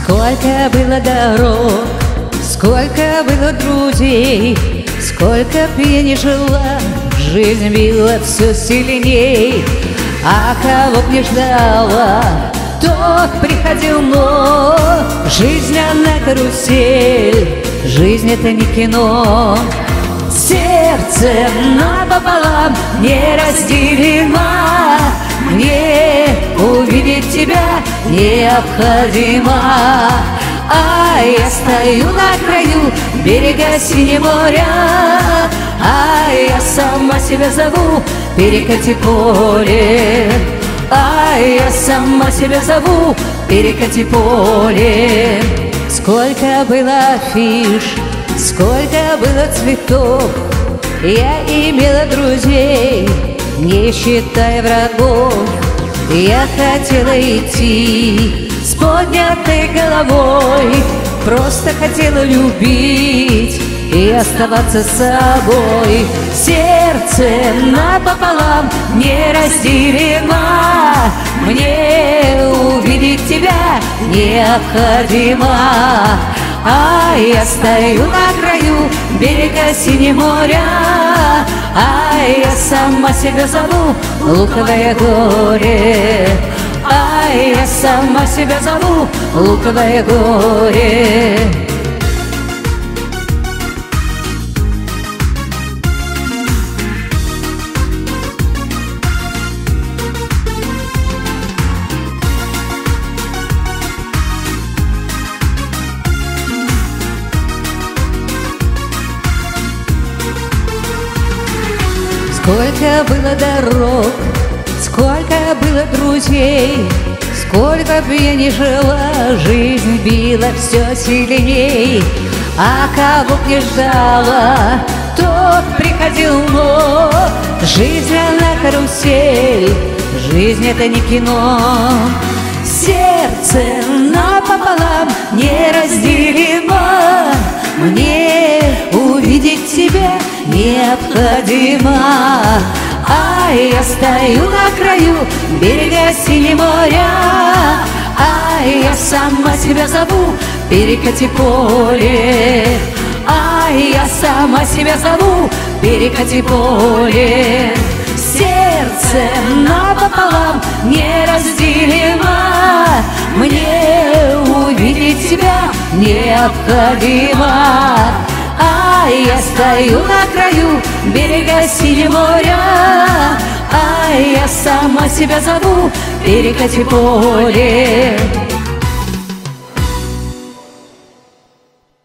Сколько было дорог, сколько было друзей, сколько б я ни жила, жизнь била все сильней. А кого б не ждала, тот приходил, но жизнь она карусель, жизнь это не кино. Сердце напополам неразделимо, мне увидеть тебя необходимо. А я стою на краю берега синего моря, а я сама себя зову перекати поле. А я сама себя зову перекати поле. Сколько было афиш, сколько было цветов, я имела друзей, не считая врагов. Я хотела идти с поднятой головой, просто хотела любить и оставаться собой. Сердце напополам неразделимо, мне увидеть тебя необходимо. А я стою на краю берега синего моря, а я сама себя зову луковое горе. А я сама себя зову луковое горе. Сколько было дорог, сколько было друзей, сколько б я ни жила, жизнь била все сильней. А кого б не ждала, тот приходил, но жизнь она карусель, жизнь это не кино. Сердце напополам неразделимо, мне увидеть тебя необходимо. А я стою на краю берега синего моря, а я сама себя зову перекати поле. А я сама себя зову перекати поле. Сердце напополам неразделимо, мне увидеть тебя необходимо. А я стою на краю берега синего моря, а я сама себя зову перекати поле.